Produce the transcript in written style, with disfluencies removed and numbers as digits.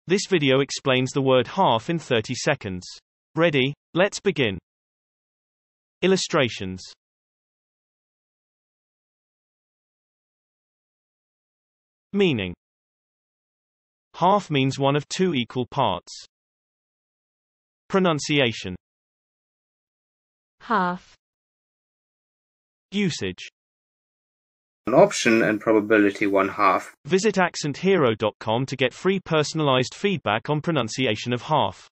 This video explains the word hɑːf in 30 seconds. Ready? Let's begin. Illustrations. Meaning. Hɑːf means one of two equal parts. Pronunciation. hɑːf. Usage. An option and probability 1/2. Visit accenthero.com to get free personalized feedback on pronunciation of hɑːf.